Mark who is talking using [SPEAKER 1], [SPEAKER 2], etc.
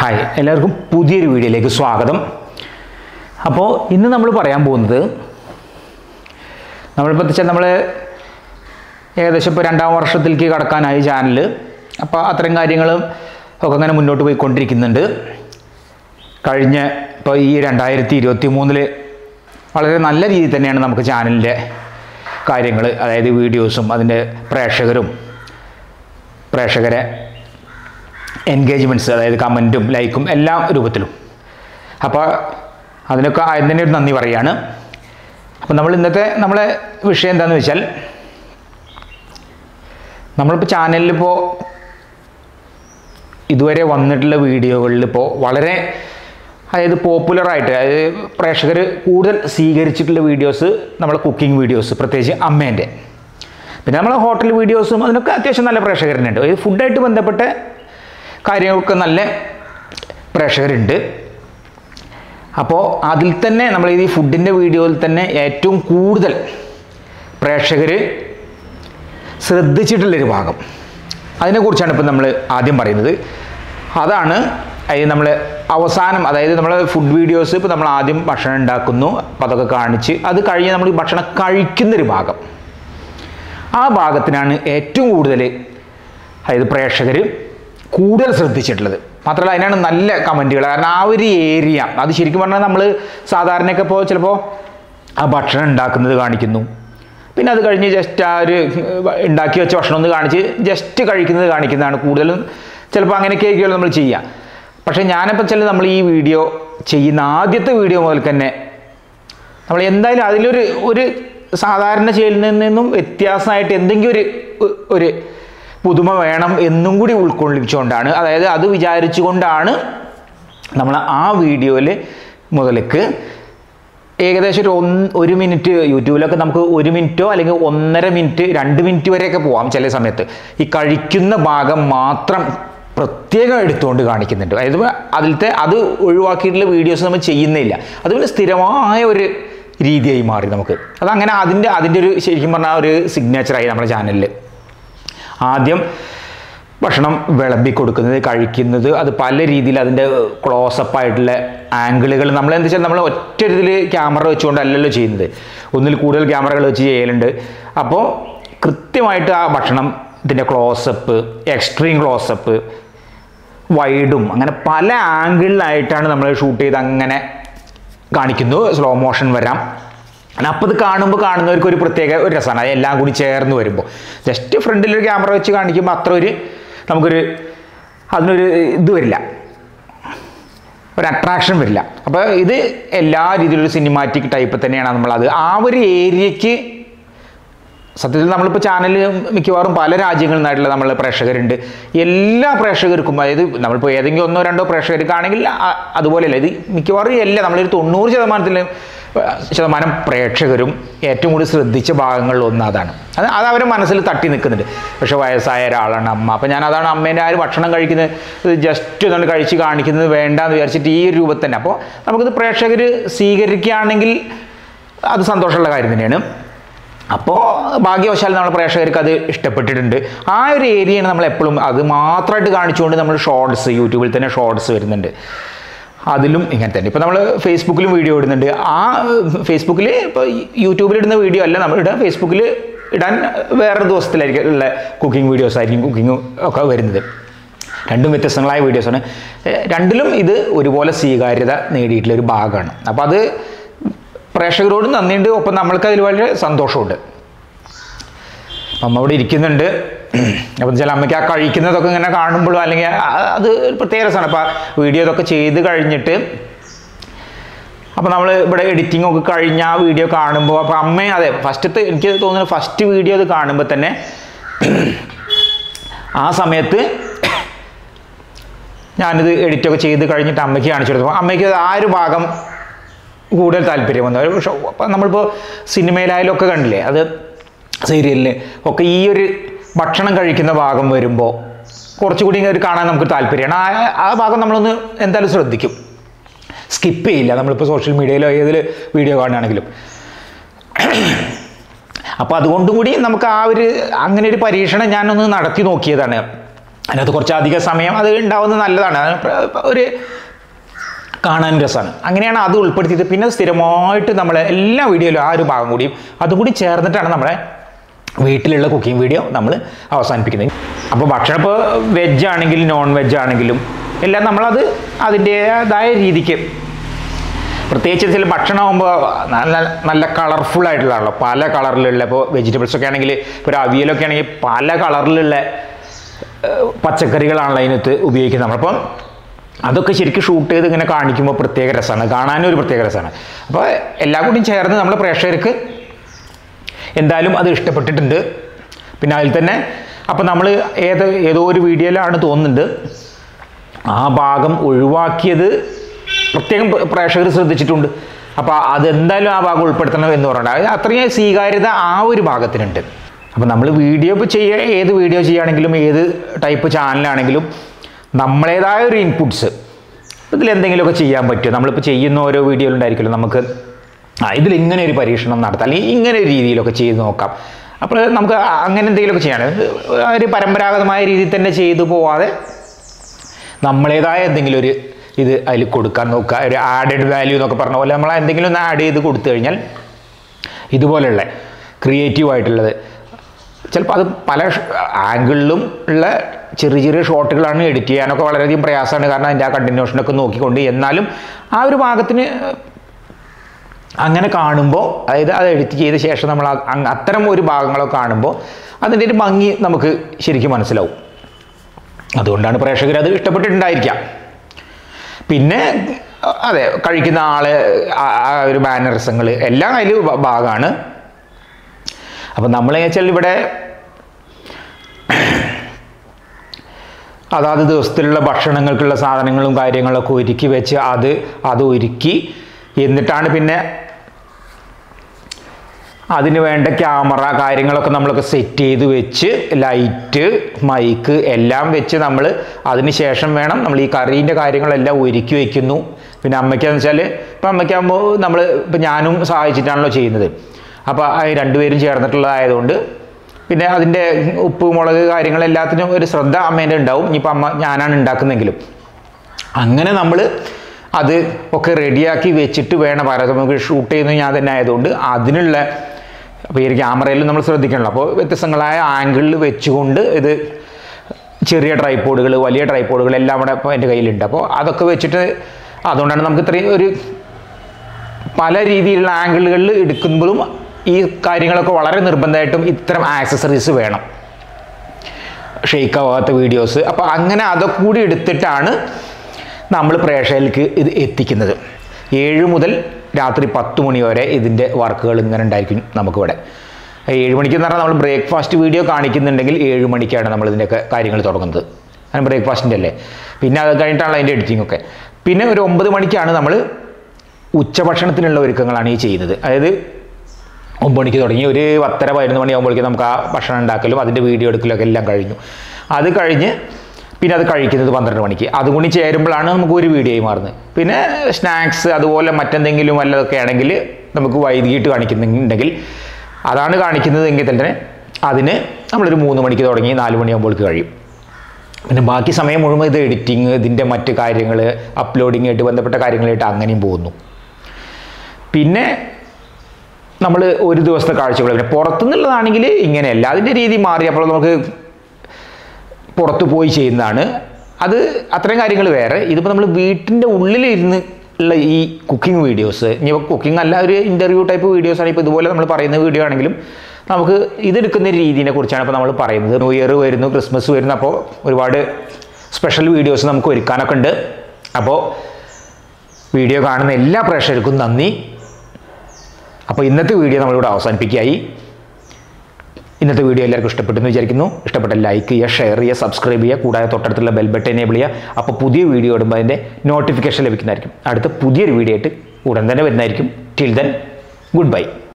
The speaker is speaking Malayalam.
[SPEAKER 1] ഹായ് എല്ലാവർക്കും പുതിയൊരു വീഡിയോയിലേക്ക് സ്വാഗതം. അപ്പോൾ ഇന്ന് നമ്മൾ പറയാൻ പോകുന്നത് നമ്മളിപ്പോൾ വെച്ചാൽ നമ്മൾ ഏകദേശം ഇപ്പോൾ 2ാം വർഷത്തിലേക്ക് കടക്കാനായി ചാനൽ. അപ്പോൾ അത്തരം കാര്യങ്ങളും ഒക്കെ അങ്ങനെ മുന്നോട്ട് പോയിക്കൊണ്ടിരിക്കുന്നുണ്ട്. കഴിഞ്ഞ ഇപ്പോൾ ഈ 2023 വളരെ നല്ല രീതിയിൽ തന്നെയാണ് നമുക്ക് ചാനലിൻ്റെ കാര്യങ്ങൾ, അതായത് വീഡിയോസും അതിൻ്റെ പ്രേക്ഷകരെ എൻഗേജ്മെൻറ്റ്സ്, അതായത് കമൻറ്റും ലൈക്കും എല്ലാ രൂപത്തിലും. അപ്പോൾ അതിനൊക്കെ ആദ്യം തന്നെ ഒരു നന്ദി പറയുകയാണ്. അപ്പോൾ നമ്മളെ വിഷയം എന്താണെന്ന് വെച്ചാൽ, നമ്മളിപ്പോൾ ചാനലിലിപ്പോൾ ഇതുവരെ വന്നിട്ടുള്ള വീഡിയോകളിലിപ്പോൾ വളരെ അതായത് പോപ്പുലറായിട്ട്, അതായത് പ്രേക്ഷകർ കൂടുതൽ സ്വീകരിച്ചിട്ടുള്ള വീഡിയോസ് നമ്മളെ കുക്കിംഗ് വീഡിയോസ്, പ്രത്യേകിച്ച് അമ്മേൻ്റെ. പിന്നെ നമ്മളെ ഹോട്ടൽ വീഡിയോസും അതിനൊക്കെ അത്യാവശ്യം നല്ല പ്രേക്ഷകരുണ്ട്. അതായത് ഫുഡായിട്ട് ബന്ധപ്പെട്ട കാര്യങ്ങൾക്ക് നല്ല പ്രേക്ഷകരുണ്ട്. അപ്പോൾ അതിൽ തന്നെ നമ്മൾ ഈ ഫുഡിൻ്റെ വീഡിയോയിൽ തന്നെ ഏറ്റവും കൂടുതൽ പ്രേക്ഷകർ ശ്രദ്ധിച്ചിട്ടുള്ളൊരു ഭാഗം, അതിനെക്കുറിച്ചാണ് ഇപ്പോൾ നമ്മൾ ആദ്യം പറയുന്നത്. അതാണ് അതായത് നമ്മൾ അവസാനം, അതായത് നമ്മൾ ഫുഡ് വീഡിയോസ് ഇപ്പോൾ നമ്മൾ ആദ്യം ഭക്ഷണം ഉണ്ടാക്കുന്നു, അപ്പോൾ അതൊക്കെ കാണിച്ച് അത് കഴിഞ്ഞ് നമ്മൾ ഈ ഭക്ഷണം കഴിക്കുന്നൊരു ഭാഗം, ആ ഭാഗത്തിനാണ് ഏറ്റവും കൂടുതൽ അതായത് പ്രേക്ഷകർ കൂടുതൽ ശ്രദ്ധിച്ചിട്ടുള്ളത്. മാത്രമല്ല അതിനാണ് നല്ല കമൻറ്റുകൾ. കാരണം ആ ഒരു ഏരിയ അത് ശരിക്കും പറഞ്ഞാൽ നമ്മൾ സാധാരണയൊക്കെ ഇപ്പോൾ ചിലപ്പോൾ ആ ഭക്ഷണം ഉണ്ടാക്കുന്നത് കാണിക്കുന്നു, പിന്നെ അത് കഴിഞ്ഞ് ജസ്റ്റ് ആ ഒരു ഉണ്ടാക്കി വെച്ച ഭക്ഷണം ഒന്ന് കാണിച്ച് ജസ്റ്റ് കഴിക്കുന്നത് കാണിക്കുന്നതാണ് കൂടുതലും. ചിലപ്പോൾ അങ്ങനെയൊക്കെ ആയിരിക്കുമല്ലോ നമ്മൾ ചെയ്യുക. പക്ഷേ ഞാനിപ്പോൾ നമ്മൾ ഈ വീഡിയോ ചെയ്യുന്ന ആദ്യത്തെ വീഡിയോ മുതൽ തന്നെ നമ്മൾ എന്തായാലും അതിലൊരു സാധാരണ ചെയ്യുന്നതിൽ നിന്നും വ്യത്യാസമായിട്ട് എന്തെങ്കിലും ഒരു പുതുമ വേണം എന്നും കൂടി ഉൾക്കൊള്ളിച്ചുകൊണ്ടാണ്, അതായത് അത് വിചാരിച്ചുകൊണ്ടാണ് നമ്മൾ ആ വീഡിയോയിൽ മുതലേക്ക് ഏകദേശം ഒരു മിനിറ്റ്, യൂട്യൂബിലൊക്കെ നമുക്ക് 1 മിനിറ്റോ അല്ലെങ്കിൽ 1.5 മിനിറ്റ് 2 മിനിറ്റ് വരെയൊക്കെ പോവാം ചില സമയത്ത്. ഈ കഴിക്കുന്ന ഭാഗം മാത്രം പ്രത്യേകം എടുത്തുകൊണ്ട് കാണിക്കുന്നുണ്ട്. അതായത് അത് ഒഴിവാക്കിയിട്ടുള്ള വീഡിയോസ് നമ്മൾ ചെയ്യുന്നില്ല. അതുപോലെ സ്ഥിരമായ ഒരു രീതിയായി മാറി നമുക്ക്. അതങ്ങനെ അതിൻ്റെ ഒരു ശരിക്കും പറഞ്ഞാൽ ഒരു സിഗ്നേച്ചറായി നമ്മുടെ ചാനലിൽ. ആദ്യം ഭക്ഷണം വിളമ്പി കൊടുക്കുന്നത്, കഴിക്കുന്നത്, അത് പല രീതിയിൽ അതിൻ്റെ ക്ലോസപ്പായിട്ടുള്ള ആംഗിളുകൾ നമ്മൾ എന്താ വെച്ചാൽ നമ്മൾ ഒറ്റ ഇതിൽ ക്യാമറ വെച്ചുകൊണ്ടല്ലല്ലോ ചെയ്യുന്നത്, ഒന്നിൽ കൂടുതൽ ക്യാമറകൾ വെച്ച് ചെയ്യലുണ്ട്. അപ്പോൾ കൃത്യമായിട്ട് ആ ഭക്ഷണം ഇതിൻ്റെ ക്ലോസപ്പ്, എക്സ്ട്രീം ക്ലോസപ്പ്, വൈഡും, അങ്ങനെ പല ആംഗിളിലായിട്ടാണ് നമ്മൾ ഷൂട്ട് ചെയ്ത് അങ്ങനെ കാണിക്കുന്നു. സ്ലോ മോഷൻ വരാം. അപ്പോൾ അത് കാണുന്നവർക്ക് ഒരു പ്രത്യേക ഒരു രസമാണ്. അത് എല്ലാം കൂടി ചേർന്ന് വരുമ്പോൾ ജസ്റ്റ് ഫ്രണ്ടിലൊരു ക്യാമറ വെച്ച് കാണിക്കുമ്പോൾ അത്ര അതിനൊരു ഇത് വരില്ല, ഒരു അട്രാക്ഷൻ വരില്ല. അപ്പോൾ ഇത് എല്ലാ രീതിയിലൊരു സിനിമാറ്റിക് ടൈപ്പ് തന്നെയാണ് നമ്മളത്. ആ ഒരു ഏരിയയ്ക്ക് സത്യത്തിൽ നമ്മളിപ്പോൾ ചാനൽ മിക്കവാറും പല രാജ്യങ്ങളിൽ നിന്നായിട്ടുള്ള നമ്മളെ പ്രേക്ഷകരുണ്ട്. എല്ലാ പ്രേക്ഷകർക്കും, അതായത് നമ്മളിപ്പോൾ ഏതെങ്കിലും 1-2 പ്രേക്ഷകർക്കാണെങ്കിൽ അതുപോലെയല്ല, ഇത് മിക്കവാറും എല്ലാം നമ്മളൊരു 90% പ്രേക്ഷകരും ഏറ്റവും കൂടുതൽ ശ്രദ്ധിച്ച ഭാഗങ്ങളിൽ ഒന്ന് അതാണ്. അത് അവരെ മനസ്സിൽ തട്ടി നിൽക്കുന്നുണ്ട്. പക്ഷേ വയസ്സായ ഒരാളാണ് അമ്മ. അപ്പോൾ ഞാൻ അതാണ് അമ്മേൻ്റെ ആ ഒരു ഭക്ഷണം കഴിക്കുന്നത് ജസ്റ്റ് ഒന്നുകൊണ്ട് കഴിച്ച് കാണിക്കുന്നത് വേണ്ടാന്ന് വിചാരിച്ചിട്ട് ഈ ഒരു രൂപത്തിൽ തന്നെ. അപ്പോൾ നമുക്കിത് പ്രേക്ഷകർ സ്വീകരിക്കുകയാണെങ്കിൽ അത് സന്തോഷമുള്ള കാര്യം തന്നെയാണ്. അപ്പോൾ ഭാഗ്യവശാൽ നമ്മൾ പ്രേക്ഷകർക്ക് അത് ഇഷ്ടപ്പെട്ടിട്ടുണ്ട്. ആ ഒരു ഏരിയയാണ് നമ്മൾ എപ്പോഴും അത് മാത്രമായിട്ട് കാണിച്ചുകൊണ്ട് നമ്മൾ ഷോർട്സ്, യൂട്യൂബിൽ തന്നെ ഷോർട്സ് വരുന്നുണ്ട്, അതിലും ഇങ്ങനെ തന്നെ. ഇപ്പോൾ നമ്മൾ ഫേസ്ബുക്കിലും വീഡിയോ ഇടുന്നുണ്ട്. ആ ഫേസ്ബുക്കിൽ ഇപ്പോൾ യൂട്യൂബിലിടുന്ന വീഡിയോ അല്ല നമ്മളിടുക, ഫേസ്ബുക്കിൽ ഇടാൻ വേറൊരു ദിവസത്തിലായിരിക്കും ഉള്ള കുക്കിംഗ് വീഡിയോസ് ആയിരിക്കും, കുക്കിങ്ങും ഒക്കെ വരുന്നത്. രണ്ടും വ്യത്യസ്തങ്ങളായ വീഡിയോസാണ്. രണ്ടിലും ഇത് ഒരുപോലെ സ്വീകാര്യത നേടിയിട്ടുള്ളൊരു ഭാഗമാണ്. അപ്പോൾ അത് പ്രേക്ഷകരോട് നന്ദിയുണ്ട്, ഒപ്പം നമ്മൾക്ക് അതിൽ വളരെ സന്തോഷമുണ്ട്. അമ്മ ഇവിടെ ഇരിക്കുന്നുണ്ട്. അപ്പം ചില അമ്മയ്ക്ക് ആ കഴിക്കുന്നതൊക്കെ ഇങ്ങനെ കാണുമ്പോഴും അല്ലെങ്കിൽ അത് പ്രത്യേക രസമാണ്. അപ്പോൾ വീഡിയോ ഇതൊക്കെ ചെയ്ത് കഴിഞ്ഞിട്ട് അപ്പോൾ നമ്മൾ ഇവിടെ എഡിറ്റിംഗ് ഒക്കെ കഴിഞ്ഞ് ആ വീഡിയോ കാണുമ്പോൾ അപ്പോൾ അമ്മയും അതെ എനിക്ക് തോന്നുന്നു ഫസ്റ്റ് വീഡിയോ അത് കാണുമ്പോൾ തന്നെ ആ സമയത്ത് ഞാനിത് എഡിറ്റൊക്കെ ചെയ്ത് കഴിഞ്ഞിട്ട് അമ്മയ്ക്ക് കാണിച്ചു കൊടുത്തപ്പോൾ അമ്മയ്ക്ക് ആ ഒരു ഭാഗം കൂടുതൽ താല്പര്യം വന്നു. അപ്പം നമ്മളിപ്പോൾ സിനിമയിലായാലും ഒക്കെ കണ്ടില്ലേ, അത് സീരിയലിൽ ഒക്കെ ഈ ഒരു ഭക്ഷണം കഴിക്കുന്ന ഭാഗം വരുമ്പോൾ കുറച്ചുകൂടി ഒരു കാണാൻ നമുക്ക് താല്പര്യമാണ്. ആ ഭാഗം നമ്മളൊന്ന് എന്തായാലും ശ്രദ്ധിക്കും, സ്കിപ്പ് ചെയ്യില്ല. നമ്മളിപ്പോൾ സോഷ്യൽ മീഡിയയിലോ ഏതിൽ വീഡിയോ കാണുകയാണെങ്കിലും. അപ്പോൾ അതുകൊണ്ടും കൂടി നമുക്ക് അങ്ങനെ ഒരു പരീക്ഷണം ഞാനൊന്ന് നടത്തി നോക്കിയതാണ്. അതിനകത്ത് കുറച്ചധികം സമയം അത് ഉണ്ടാവുന്നത് നല്ലതാണ്, ഒരു കാണാൻ രസമാണ്. അങ്ങനെയാണ് അത് ഉൾപ്പെടുത്തിയത്. പിന്നെ സ്ഥിരമായിട്ട് നമ്മൾ എല്ലാ വീഡിയോയിലും ആ ഒരു ഭാഗം കൂടിയും അതുകൂടി ചേർന്നിട്ടാണ് നമ്മളെ വീട്ടിലുള്ള കുക്കിംഗ് വീഡിയോ നമ്മൾ അവസാനിപ്പിക്കുന്നത്. അപ്പോൾ ഭക്ഷണം ഇപ്പോൾ വെജ് ആണെങ്കിലും നോൺ വെജ് ആണെങ്കിലും എല്ലാം നമ്മളത് അതിൻ്റേതായ രീതിക്ക്, പ്രത്യേകിച്ച് ചില ഭക്ഷണമാകുമ്പോൾ നല്ല കളർഫുൾ ആയിട്ടുള്ളതാണല്ലോ, പല കളറിലുള്ള. ഇപ്പോൾ വെജിറ്റബിൾസൊക്കെ ആണെങ്കിൽ, ഇപ്പോൾ ഒരു അവിയലൊക്കെ ആണെങ്കിൽ പല കളറിലുള്ള പച്ചക്കറികളാണല്ലോ അതിനകത്ത് ഉപയോഗിക്കുന്നത് നമ്മളപ്പം. അതൊക്കെ ശരിക്കും ഷൂട്ട് ചെയ്ത് ഇങ്ങനെ കാണിക്കുമ്പോൾ പ്രത്യേക രസമാണ്, കാണാനും ഒരു പ്രത്യേക രസമാണ്. അപ്പോൾ എല്ലാം കൂടിയും ചേർന്ന് നമ്മുടെ പ്രേക്ഷകർക്ക് എന്തായാലും അത് ഇഷ്ടപ്പെട്ടിട്ടുണ്ട്. പിന്നെ അതിൽ തന്നെ അപ്പോൾ നമ്മൾ ഏതോ ഒരു വീഡിയോയിലാണ് തോന്നുന്നുണ്ട് ആ ഭാഗം ഒഴിവാക്കിയത് പ്രത്യേകം പ്രേക്ഷകർ ശ്രദ്ധിച്ചിട്ടുണ്ട്. അപ്പോൾ അതെന്തായാലും ആ ഭാഗം ഉൾപ്പെടുത്തണം എന്ന് പറഞ്ഞിട്ട് അത്രയും സ്വീകാര്യത ആ ഒരു ഭാഗത്തിനുണ്ട്. അപ്പോൾ നമ്മൾ വീഡിയോ ഇപ്പോൾ ഏത് വീഡിയോ ചെയ്യുകയാണെങ്കിലും ഏത് ടൈപ്പ് ചാനലാണെങ്കിലും നമ്മളേതായ ഒരു ഇൻപുട്സ് ഇതിലെന്തെങ്കിലുമൊക്കെ ചെയ്യാൻ പറ്റുമോ, നമ്മളിപ്പോൾ ചെയ്യുന്ന ഓരോ വീഡിയോയിലുണ്ടായിരിക്കുമല്ലോ നമുക്ക് ഇതിലിങ്ങനെ ഒരു പരീക്ഷണം നടത്താം, അല്ലെങ്കിൽ ഇങ്ങനെ ഒരു രീതിയിലൊക്കെ ചെയ്ത് നോക്കാം. അപ്പോൾ നമുക്ക് അങ്ങനെ എന്തെങ്കിലുമൊക്കെ ചെയ്യണം, ഒരു പരമ്പരാഗതമായ രീതിയിൽ തന്നെ ചെയ്തു പോവാതെ നമ്മളേതായ എന്തെങ്കിലും ഒരു ഇത് അതിൽ കൊടുക്കാൻ നോക്കുക. ഒരു ആഡഡ് വാല്യൂ എന്നൊക്കെ പറഞ്ഞ പോലെ നമ്മൾ എന്തെങ്കിലും ഒന്ന് ആഡ് ചെയ്ത് കൊടുത്തു കഴിഞ്ഞാൽ ഇതുപോലെയുള്ള ക്രിയേറ്റീവായിട്ടുള്ളത്, ചിലപ്പോൾ അത് പല ആംഗിളിലും ഉള്ള ചെറിയ ചെറിയ ഷോട്ടുകളാണ്, എഡിറ്റ് ചെയ്യാനൊക്കെ വളരെയധികം പ്രയാസമാണ്. കാരണം അതിൻ്റെ ആ കണ്ടിന്യൂഷനൊക്കെ നോക്കിക്കൊണ്ട്, എന്നാലും ആ ഒരു ഭാഗത്തിന് അങ്ങനെ കാണുമ്പോൾ, അതായത് അത് എഡിറ്റ് ചെയ്ത ശേഷം നമ്മൾ അത്തരം ഒരു ഭാഗങ്ങളൊക്കെ കാണുമ്പോൾ അതിൻ്റെ ഒരു ഭംഗി നമുക്ക് ശരിക്കും മനസ്സിലാവും. അതുകൊണ്ടാണ് പ്രേക്ഷകർ അത് ഇഷ്ടപ്പെട്ടിട്ടുണ്ടായിരിക്കാം. പിന്നെ അതെ, കഴിക്കുന്ന ആള് ആ ഒരു മാനറിസങ്ങൾ എല്ലാം അതിൽ ഭാഗമാണ്. അപ്പം നമ്മളെന്ന് വെച്ചാൽ ഇവിടെ അതാത് ദിവസത്തിലുള്ള ഭക്ഷണങ്ങൾക്കുള്ള സാധനങ്ങളും കാര്യങ്ങളൊക്കെ ഒരുക്കി വെച്ച് അത് ഒരുക്കി, എന്നിട്ടാണ് പിന്നെ അതിന് വേണ്ട ക്യാമറ കാര്യങ്ങളൊക്കെ നമ്മളൊക്കെ സെറ്റ് ചെയ്ത് വെച്ച്, ലൈറ്റ് മൈക്ക് എല്ലാം വെച്ച് നമ്മൾ അതിന് ശേഷം വേണം നമ്മൾ ഈ കറീൻ്റെ കാര്യങ്ങളെല്ലാം ഒരുക്കി വയ്ക്കുന്നു. പിന്നെ അമ്മയ്ക്കാന്ന് വെച്ചാൽ ഇപ്പം അമ്മയ്ക്കാകുമ്പോൾ ഇപ്പം ഞാനും സഹായിച്ചിട്ടാണല്ലോ ചെയ്യുന്നത്. അപ്പോൾ രണ്ടുപേരും ചേർന്നിട്ടുള്ളതായതുകൊണ്ട് പിന്നെ അതിൻ്റെ ഉപ്പ് മുളക് കാര്യങ്ങളെല്ലാത്തിനും ഒരു ശ്രദ്ധ അമ്മേൻ്റെ ഉണ്ടാവും. ഇനിയിപ്പോൾ ഞാനാണ് ഉണ്ടാക്കുന്നെങ്കിലും അങ്ങനെ നമ്മൾ അത് ഒക്കെ റെഡിയാക്കി വെച്ചിട്ട് വേണം. നമുക്ക് ഷൂട്ട് ചെയ്യുന്നത് ഞാൻ തന്നെ ആയതുകൊണ്ട് അതിനുള്ള, അപ്പോൾ ഈ ക്യാമറയിൽ നമ്മൾ ശ്രദ്ധിക്കണമല്ലോ. അപ്പോൾ വ്യത്യസ്തങ്ങളായ ആംഗിളിൽ വെച്ചുകൊണ്ട് ഇത് ചെറിയ ട്രൈപോഡുകൾ, വലിയ ട്രൈപോഡുകൾ എല്ലാം കൂടെ ഇപ്പോൾ എൻ്റെ കയ്യിലുണ്ട്. അപ്പോൾ അതൊക്കെ വെച്ചിട്ട് അതുകൊണ്ടാണ് നമുക്ക് ഇത്രയും ഒരു പല രീതിയിലുള്ള ആംഗിളുകളിൽ എടുക്കുമ്പോഴും ഈ കാര്യങ്ങളൊക്കെ വളരെ നിർബന്ധമായിട്ടും ഇത്തരം ആക്സസറീസ് വേണം, ഷെയ്ക്കാവാത്ത വീഡിയോസ്. അപ്പോൾ അങ്ങനെ അതൊക്കെ കൂടി എടുത്തിട്ടാണ് നമ്മൾ പ്രേക്ഷകർക്ക് ഇത് എത്തിക്കുന്നത്. 7 മുതൽ രാത്രി 10 മണി വരെ ഇതിൻ്റെ വർക്കുകൾ ഇങ്ങനെ ഉണ്ടായിരിക്കും നമുക്കിവിടെ. 7 മണിക്കെന്ന് പറഞ്ഞാൽ നമ്മൾ ബ്രേക്ക്ഫാസ്റ്റ് വീഡിയോ കാണിക്കുന്നുണ്ടെങ്കിൽ 7 മണിക്കാണ് നമ്മൾ ഇതിൻ്റെയൊക്കെ കാര്യങ്ങൾ തുടങ്ങുന്നത്. അങ്ങനെ ബ്രേക്ക്ഫാസ്റ്റിൻ്റെ അല്ലേ. പിന്നെ അത് കഴിഞ്ഞിട്ടാണ് അതിൻ്റെ എഡിറ്റിംഗ് ഒക്കെ. പിന്നെ ഒരു 9 മണിക്കാണ് നമ്മൾ ഉച്ചഭക്ഷണത്തിനുള്ള ഒരുക്കങ്ങളാണ് ഈ ചെയ്യുന്നത്. അതായത് 9 മണിക്ക് തുടങ്ങി ഒരു 10:30-11 മണിയാകുമ്പോഴേക്കും നമുക്ക് ആ ഭക്ഷണം ഉണ്ടാക്കലും അതിൻ്റെ വീഡിയോ എടുക്കലൊക്കെ എല്ലാം കഴിഞ്ഞു. അത് കഴിഞ്ഞ് പിന്നെ അത് കഴിക്കുന്നത് 12 മണിക്ക്. അതുകൊണ്ട് ചേരുമ്പോഴാണ് നമുക്ക് ഒരു വീഡിയോയും മാറുന്നത്. പിന്നെ സ്നാക്സ് അതുപോലെ മറ്റെന്തെങ്കിലും വല്ലതൊക്കെ ആണെങ്കിൽ നമുക്ക് വൈകിട്ട് കാണിക്കുന്നുണ്ടെങ്കിൽ അതാണ് കാണിക്കുന്നത് എങ്കിൽ തന്നെ അതിന് നമ്മളൊരു 3 മണിക്ക് തുടങ്ങി 4 മണിയാകുമ്പോഴേക്ക് കഴിയും. പിന്നെ ബാക്കി സമയം മുഴുവൻ ഇത് എഡിറ്റിങ്, ഇതിൻ്റെ മറ്റ് കാര്യങ്ങൾ, അപ്ലോഡിങ്ങായിട്ട് ബന്ധപ്പെട്ട കാര്യങ്ങളായിട്ട് അങ്ങനെയും പോകുന്നു. പിന്നെ നമ്മൾ ഒരു ദിവസത്തെ കാഴ്ചകൾ, പിന്നെ പുറത്തുനിന്നുള്ളതാണെങ്കിൽ ഇങ്ങനെയല്ല, അതിൻ്റെ രീതി മാറി. അപ്പോൾ നമുക്ക് പുറത്ത് പോയി ചെയ്യുന്നതാണ് അത്, അത്രയും കാര്യങ്ങൾ വേറെ. ഇതിപ്പോൾ നമ്മൾ വീട്ടിൻ്റെ ഉള്ളിലിരുന്ന് ഉള്ള ഈ കുക്കിംഗ് വീഡിയോസ്, ഇനി കുക്കിംഗ് അല്ല ഒരു ഇൻ്റർവ്യൂ ടൈപ്പ് വീഡിയോസാണ്. ഇപ്പോൾ ഇതുപോലെ നമ്മൾ പറയുന്ന വീഡിയോ ആണെങ്കിലും നമുക്ക് ഇതെടുക്കുന്ന രീതിയെ കുറിച്ചാണ് ഇപ്പോൾ നമ്മൾ പറയുന്നത്. ന്യൂ ഇയർ വരുന്നു, ക്രിസ്മസ് വരുന്നു, അപ്പോൾ ഒരുപാട് സ്പെഷ്യൽ വീഡിയോസ് നമുക്ക് ഒരുക്കാനൊക്കെ ഉണ്ട്. അപ്പോൾ വീഡിയോ കാണുന്ന എല്ലാ പ്രേക്ഷകർക്കും നന്ദി. അപ്പോൾ ഇന്നത്തെ വീഡിയോ നമ്മളിവിടെ അവസാനിപ്പിക്കുകയായി. ഇന്നത്തെ വീഡിയോ എല്ലാവർക്കും ഇഷ്ടപ്പെട്ടെന്ന് വിചാരിക്കുന്നു. ഇഷ്ടപ്പെട്ട ലൈക്ക് ചെയ്യുക, ഷെയർ ചെയ്യുക, സബ്സ്ക്രൈബ് ചെയ്യുക, കൂടാതെ തൊട്ടടുത്തുള്ള ബെൽ ബട്ടൺ എനേബിൾ ചെയ്യുക. അപ്പോൾ പുതിയ വീഡിയോ ഇടുമ്പോൾ അതിൻ്റെ നോട്ടിഫിക്കേഷൻ ലഭിക്കുന്നതായിരിക്കും. അടുത്ത പുതിയൊരു വീഡിയോ ആയിട്ട് ഉടൻ തന്നെ വരുന്നതായിരിക്കും. Till then, good bye.